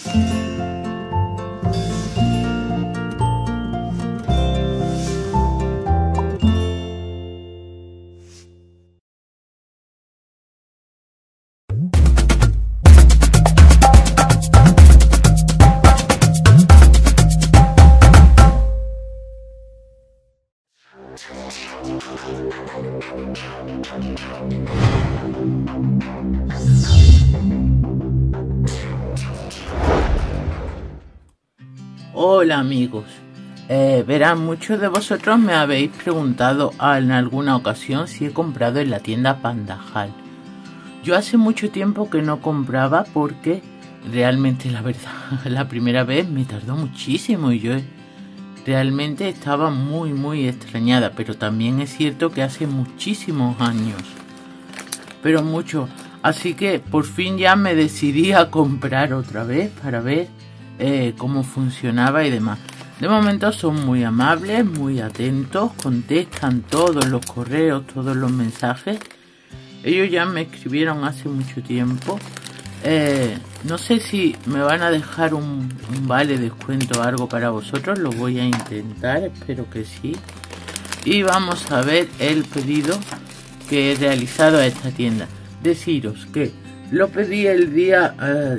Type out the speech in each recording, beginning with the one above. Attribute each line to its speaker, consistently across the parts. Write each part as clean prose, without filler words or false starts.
Speaker 1: Hola amigos, verán, muchos de vosotros me habéis preguntado en alguna ocasión si he comprado en la tienda Pandajal. Yo hace mucho tiempo que no compraba porque realmente, la verdad, la primera vez me tardó muchísimo y yo realmente estaba muy extrañada, pero también es cierto que hace muchísimos años, pero mucho, así que por fin ya me decidí a comprar otra vez para ver cómo funcionaba y demás. De momento son muy amables, muy atentos, contestan todos los correos, todos los mensajes. Ellos ya me escribieron hace mucho tiempo. No sé si me van a dejar un vale descuento o algo para vosotros, lo voy a intentar, espero que sí. Y vamos a ver el pedido que he realizado a esta tienda. Deciros que lo pedí el día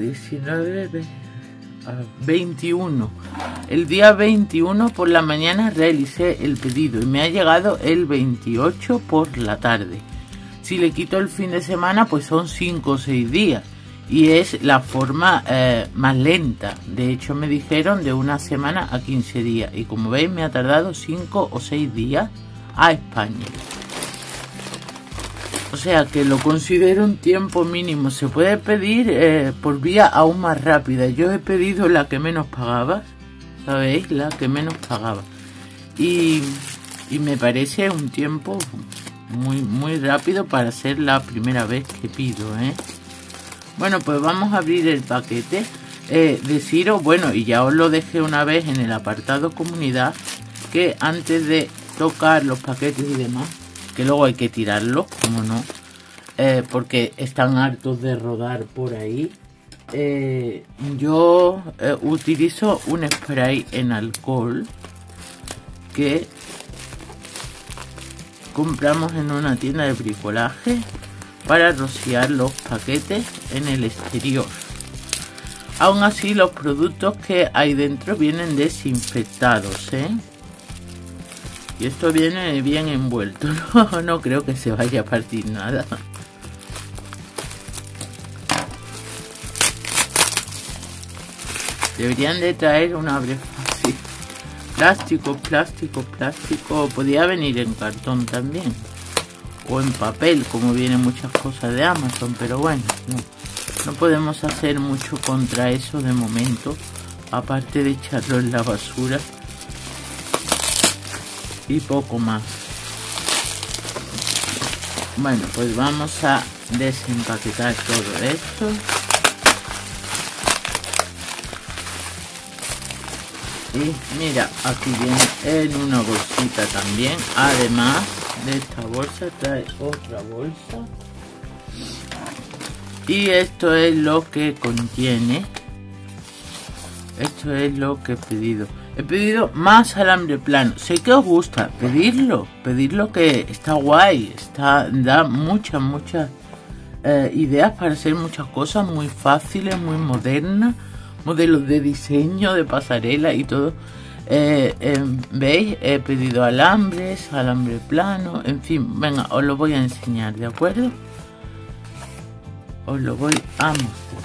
Speaker 1: 21. El día 21 por la mañana realicé el pedido y me ha llegado el 28 por la tarde. Si le quito el fin de semana, pues son 5 o 6 días. Y es la forma más lenta. De hecho, me dijeron de una semana a 15 días. Y como veis, me ha tardado 5 o 6 días a España. O sea que lo considero un tiempo mínimo. Se puede pedir por vía aún más rápida. Yo he pedido la que menos pagaba. ¿Sabéis? La que menos pagaba. Y me parece un tiempo muy rápido para ser la primera vez que pido, Bueno, pues vamos a abrir el paquete. Deciros, bueno, y ya os lo dejé una vez en el apartado comunidad, que antes de tocar los paquetes y demás, que luego hay que tirarlos, como no, porque están hartos de rodar por ahí, yo utilizo un spray en alcohol que compramos en una tienda de bricolaje para rociar los paquetes en el exterior. Aún así, los productos que hay dentro vienen desinfectados, y esto viene bien envuelto. No creo que se vaya a partir nada. Deberían de traer un abre fácil. Plástico. Podría venir en cartón también. O en papel, como vienen muchas cosas de Amazon. Pero bueno, no podemos hacer mucho contra eso de momento. Aparte de echarlo en la basura. Y poco más. Bueno, pues vamos a desempaquetar todo esto. Y mira, aquí viene en una bolsita también. Además de esta bolsa trae otra bolsa. Y esto es lo que contiene. Esto es lo que he pedido. He pedido más alambre plano. Sé que os gusta. Pedirlo que está guay. Da muchas ideas para hacer muchas cosas muy fáciles, muy modernas. Modelos de diseño, de pasarela y todo. ¿Veis? He pedido alambres, alambre plano. En fin, venga, os lo voy a enseñar, ¿de acuerdo? Os lo voy a mostrar.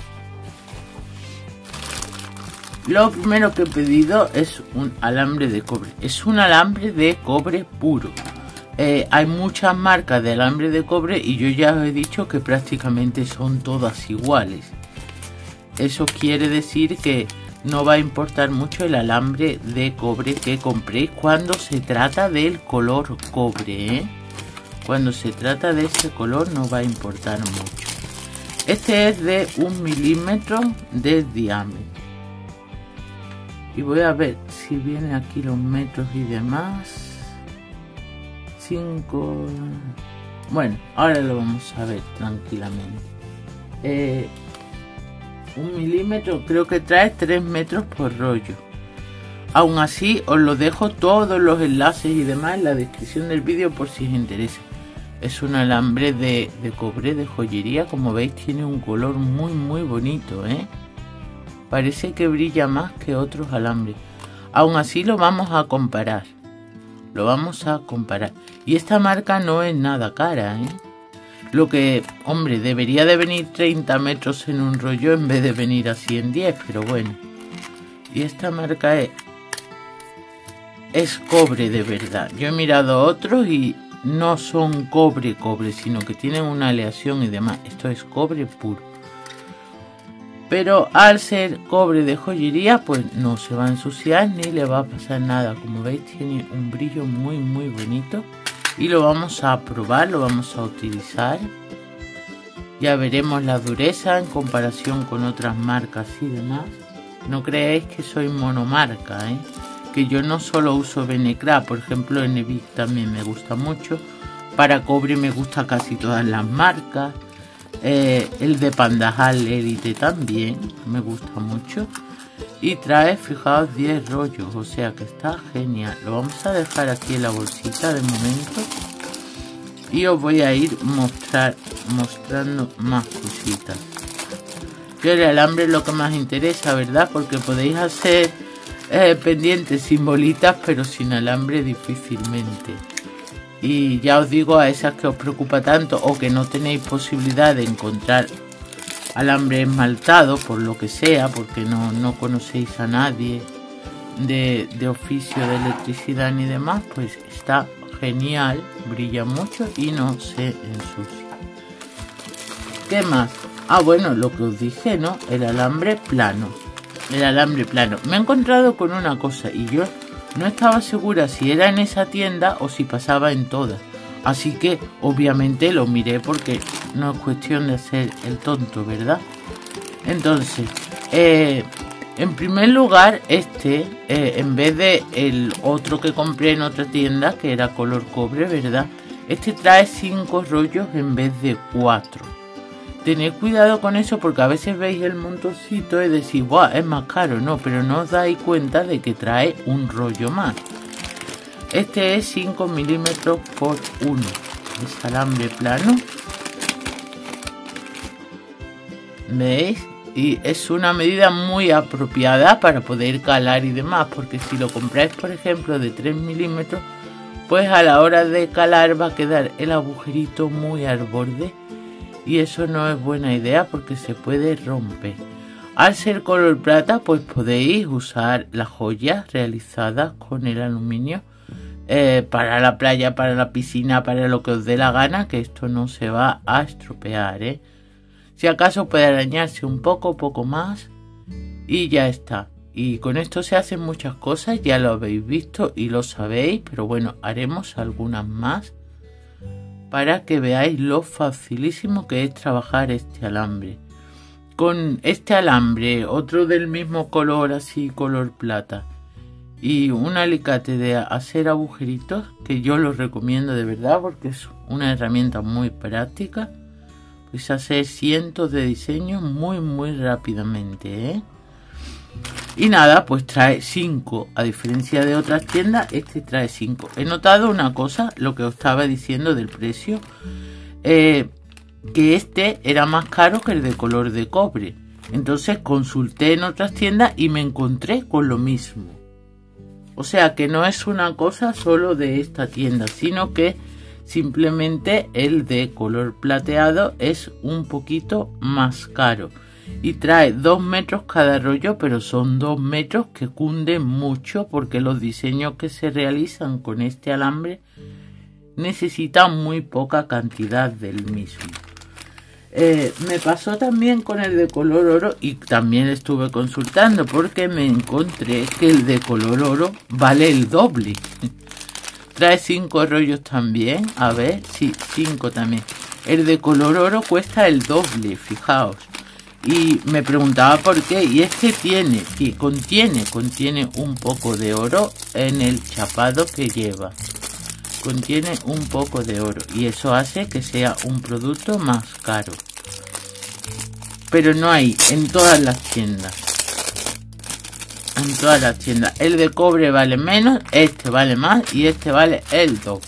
Speaker 1: Lo primero que he pedido es un alambre de cobre. Es un alambre de cobre puro. Hay muchas marcas de alambre de cobre y yo ya os he dicho que prácticamente son todas iguales. Eso quiere decir que no va a importar mucho el alambre de cobre que compréis cuando se trata del color cobre, Cuando se trata de ese color no va a importar mucho. Este es de 1 milímetro de diámetro. Y voy a ver si viene aquí los metros y demás. 5. Bueno, ahora lo vamos a ver tranquilamente. 1 milímetro, creo que trae 3 metros por rollo. Aún así os lo dejo todos los enlaces y demás en la descripción del vídeo por si os interesa. Es un alambre de cobre de joyería, como veis tiene un color muy bonito, parece que brilla más que otros alambres. Aún así lo vamos a comparar. Y esta marca no es nada cara, Lo que, hombre, debería de venir 30 metros en un rollo en vez de venir así en 10, pero bueno. Y esta marca es cobre de verdad. Yo he mirado otros y no son cobre, sino que tienen una aleación y demás. Esto es cobre puro. Pero al ser cobre de joyería, pues no se va a ensuciar ni le va a pasar nada. Como veis, tiene un brillo muy bonito. Y lo vamos a probar, lo vamos a utilizar. Ya veremos la dureza en comparación con otras marcas y demás. No creáis que soy monomarca, que yo no solo uso Benecra, por ejemplo en Evic también me gusta mucho. Para cobre me gusta casi todas las marcas. El de Pandajal Elite también me gusta mucho. Y trae, fijaos, 10 rollos, o sea que está genial. Lo vamos a dejar aquí en la bolsita de momento. Y os voy a ir mostrando más cositas. Que el alambre es lo que más interesa, ¿verdad? Porque podéis hacer pendientes sin bolitas, pero sin alambre difícilmente. Y ya os digo, a esas que os preocupa tanto o que no tenéis posibilidad de encontrar alambre esmaltado, por lo que sea, porque no conocéis a nadie de oficio de electricidad ni demás, pues está genial, brilla mucho y no se ensucia. ¿Qué más? Ah, bueno, lo que os dije, ¿no? El alambre plano. Me he encontrado con una cosa y yo no estaba segura si era en esa tienda o si pasaba en todas. Así que obviamente lo miré porque no es cuestión de hacer el tonto, ¿verdad? Entonces, en primer lugar, en vez de el otro que compré en otra tienda, que era color cobre, ¿verdad? Este trae 5 rollos en vez de 4. Tened cuidado con eso porque a veces veis el montoncito y decís, ¡buah! Es más caro. No, pero no os dais cuenta de que trae un rollo más. Este es 5 milímetros por 1. Es alambre plano. ¿Veis? Y es una medida muy apropiada para poder calar y demás. Porque si lo compráis, por ejemplo, de 3 milímetros, pues a la hora de calar va a quedar el agujerito muy al borde. Y eso no es buena idea porque se puede romper. Al ser color plata, pues podéis usar las joyas realizadas con el aluminio para la playa, para la piscina, para lo que os dé la gana, que esto no se va a estropear, Si acaso puede arañarse un poco más y ya está. Y con esto se hacen muchas cosas, ya lo habéis visto y lo sabéis, pero bueno, haremos algunas más para que veáis lo facilísimo que es trabajar este alambre. Con este alambre, otro del mismo color, así color plata, y un alicate de hacer agujeritos, que yo lo recomiendo de verdad porque es una herramienta muy práctica, pues hacer cientos de diseños muy rápidamente, Y nada, pues trae 5, a diferencia de otras tiendas, este trae 5. He notado una cosa, lo que os estaba diciendo del precio, que este era más caro que el de color de cobre. Entonces consulté en otras tiendas y me encontré con lo mismo. O sea que no es una cosa solo de esta tienda, sino que simplemente el de color plateado es un poquito más caro. Y trae 2 metros cada rollo, pero son 2 metros que cunden mucho porque los diseños que se realizan con este alambre necesitan muy poca cantidad del mismo. Me pasó también con el de color oro y también estuve consultando porque me encontré que el de color oro vale el doble. Trae 5 rollos también, a ver, sí, 5 también. El de color oro cuesta el doble, fijaos. Y me preguntaba por qué, y es que contiene un poco de oro en el chapado que lleva. Contiene un poco de oro y eso hace que sea un producto más caro. pero no hay en todas las tiendas. En todas las tiendas. El de cobre vale menos, este vale más y este vale el doble.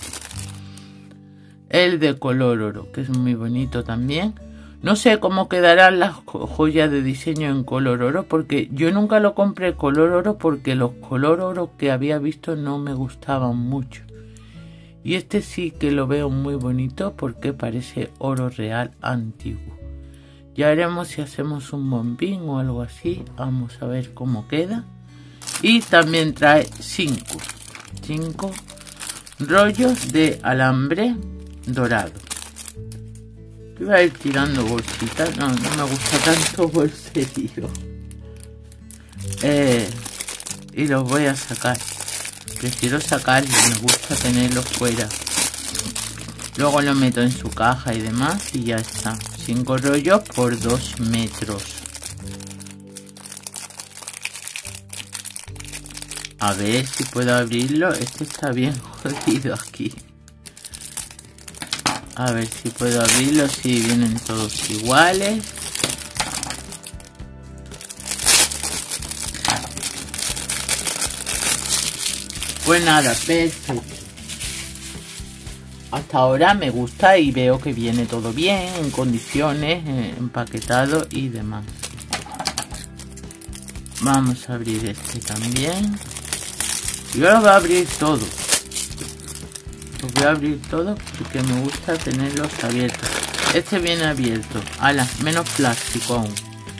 Speaker 1: El de color oro, que es muy bonito también. No sé cómo quedarán las joyas de diseño en color oro, porque yo nunca lo compré color oro porque los color oro que había visto no me gustaban mucho. Y este sí que lo veo muy bonito porque parece oro real antiguo. Ya veremos si hacemos un bombín o algo así. Vamos a ver cómo queda. Y también trae 5 rollos de alambre dorado. Iba a ir tirando bolsitas. No me gusta tanto bolserío. Y los voy a sacar. Prefiero sacarlos, me gusta tenerlos fuera. Luego lo meto en su caja y demás y ya está. 5 rollos por 2 metros. A ver si puedo abrirlo. Este está bien jodido aquí. A ver si puedo abrirlo. Si vienen todos iguales. Pues nada, perfecto. Hasta ahora me gusta y veo que viene todo bien, en condiciones, empaquetado y demás. Vamos a abrir este también. Yo lo voy a abrir todo. Los voy a abrir todo porque me gusta tenerlos abiertos. Este viene abierto. Ala, menos plástico aún.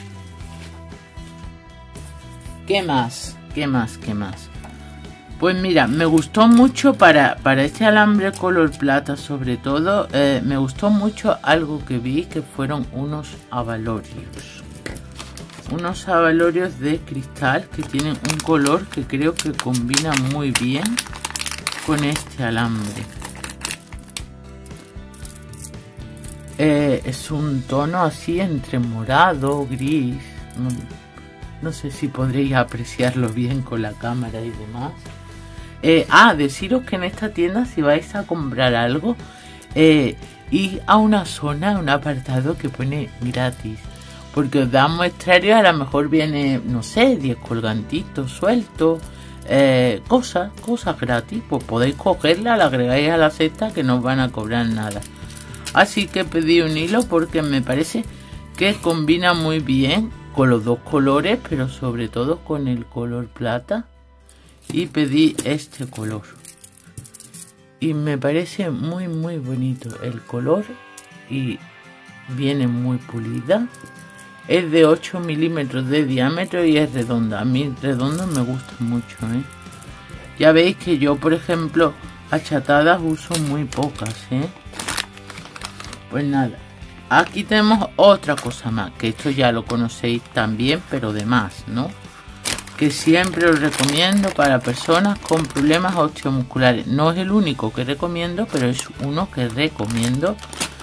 Speaker 1: ¿Qué más? ¿Qué más? ¿Qué más? Pues mira, me gustó mucho para este alambre color plata sobre todo, me gustó mucho algo que vi que fueron unos abalorios. Unos abalorios de cristal que tienen un color que creo que combina muy bien con este alambre. Es un tono así entre morado, gris, no sé si podréis apreciarlo bien con la cámara y demás. Deciros que en esta tienda si vais a comprar algo, id a una zona, un apartado que pone gratis, porque os dan muestrario, a lo mejor viene, no sé, 10 colgantitos sueltos, cosas gratis, pues podéis cogerla, la agregáis a la cesta que no os van a cobrar nada. Así que pedí un hilo porque me parece que combina muy bien con los dos colores, pero sobre todo con el color plata. Y pedí este color y me parece muy bonito el color y viene muy pulida. Es de 8 milímetros de diámetro y es redonda. A mí redondos me gustan mucho, Ya veis que yo, por ejemplo, achatadas uso muy pocas, Pues nada, aquí tenemos otra cosa más, que esto ya lo conocéis también, pero de más, ¿no? Que siempre os recomiendo para personas con problemas osteomusculares. No es el único que recomiendo, pero es uno que recomiendo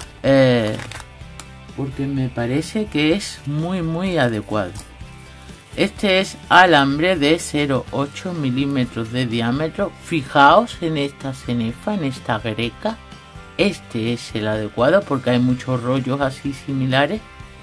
Speaker 1: porque me parece que es muy adecuado. Este es alambre de 0,8 milímetros de diámetro. Fijaos en esta cenefa, en esta greca. Este es el adecuado porque hay muchos rollos así similares.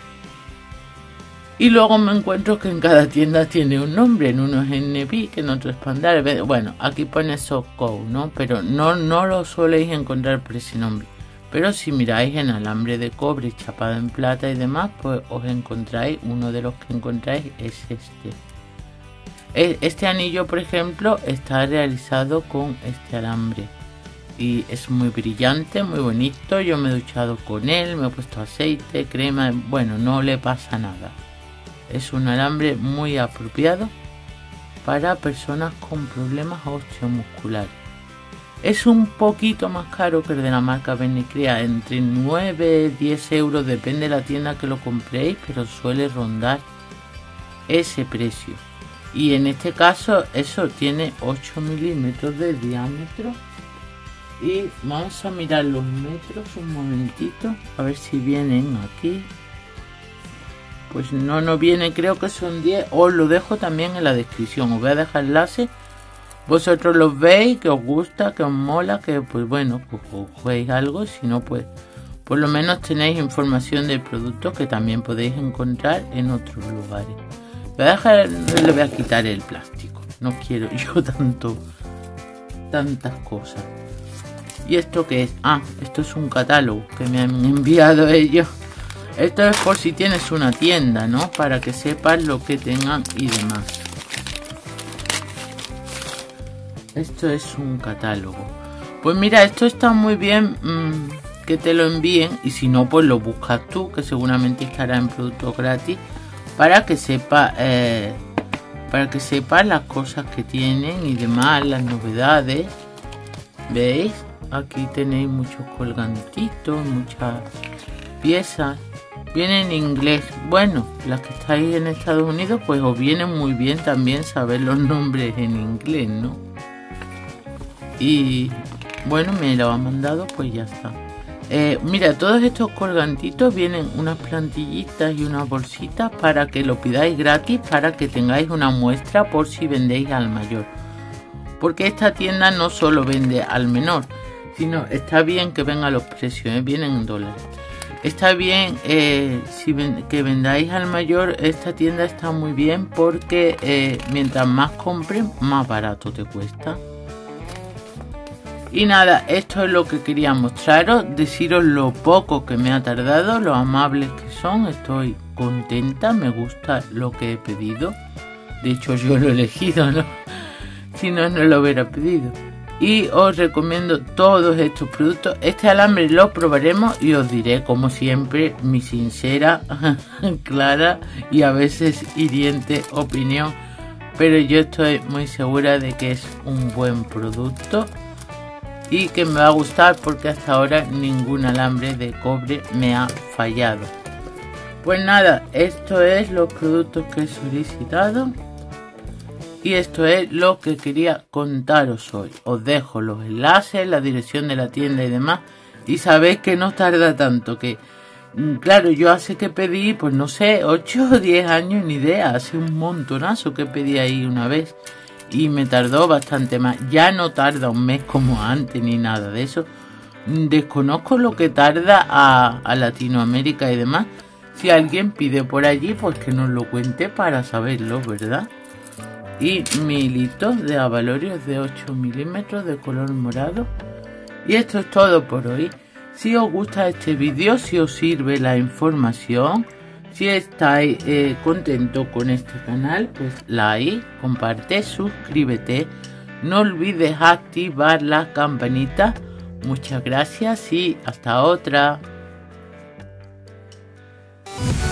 Speaker 1: Y luego me encuentro que en cada tienda tiene un nombre. En uno es NBIC, en otro es Pandal. Bueno, aquí pone Softco, ¿no? Pero no lo soléis encontrar por ese nombre. Pero si miráis en alambre de cobre chapado en plata y demás, pues os encontráis, uno de los que encontráis es este. Este anillo, por ejemplo, está realizado con este alambre. Y es muy brillante, muy bonito. Yo me he duchado con él, me he puesto aceite, crema. Bueno, no le pasa nada. Es un alambre muy apropiado para personas con problemas osteomusculares. Es un poquito más caro que el de la marca Benicrea, entre 9 y 10 euros, depende de la tienda que lo compréis, pero suele rondar ese precio. Y en este caso eso tiene 8 milímetros de diámetro. Y vamos a mirar los metros un momentito, a ver si vienen aquí. Pues no viene, creo que son 10. Os lo dejo también en la descripción. Os voy a dejar enlace. Vosotros los veis, que os gusta, que os mola, que pues bueno, pues cogéis algo. Si no, pues por lo menos tenéis información del producto que también podéis encontrar en otros lugares. Le voy a quitar el plástico, no quiero yo tantas cosas. ¿Y esto qué es? Ah, esto es un catálogo que me han enviado ellos. Esto es por si tienes una tienda, ¿no? Para que sepas lo que tengan y demás. Esto es un catálogo. Pues mira, esto está muy bien que te lo envíen. Y si no, pues lo buscas tú, que seguramente estará en productos gratis. Para que sepas las cosas que tienen y demás, las novedades. ¿Veis? Aquí tenéis muchos colgantitos, muchas piezas. Viene en inglés. Bueno, las que estáis en Estados Unidos, pues os viene muy bien también saber los nombres en inglés, ¿no? Y bueno, me lo han mandado, pues ya está. Mira, todos estos colgantitos vienen unas plantillitas y unas bolsitas para que lo pidáis gratis, para que tengáis una muestra por si vendéis al mayor. Porque esta tienda no solo vende al menor, sino está bien que vengan los precios, vienen en dólares. Está bien que vendáis al mayor. Esta tienda está muy bien porque mientras más compren, más barato te cuesta. Y nada, esto es lo que quería mostraros, deciros lo poco que me ha tardado, lo amables que son. Estoy contenta, me gusta lo que he pedido. De hecho yo lo he elegido, ¿no? Si no, no lo hubiera pedido. Y os recomiendo todos estos productos. Este alambre lo probaremos y os diré, como siempre, mi sincera, clara y a veces hiriente opinión. Pero yo estoy muy segura de que es un buen producto y que me va a gustar, porque hasta ahora ningún alambre de cobre me ha fallado. Pues nada, esto es los productos que he solicitado. Y esto es lo que quería contaros hoy. Os dejo los enlaces, la dirección de la tienda y demás. Y sabéis que no tarda tanto. Que claro, yo hace que pedí, pues no sé, 8 o 10 años, ni idea. Hace un montonazo que pedí ahí una vez. Y me tardó bastante más. Ya no tarda un mes como antes ni nada de eso. Desconozco lo que tarda a Latinoamérica y demás. Si alguien pide por allí, pues que nos lo cuente para saberlo, ¿verdad? Y mi hilito de abalorios de 8 milímetros de color morado. Y esto es todo por hoy. Si os gusta este vídeo, si os sirve la información, si estáis contentos con este canal, pues like, comparte, suscríbete. No olvides activar la campanita. Muchas gracias y hasta otra.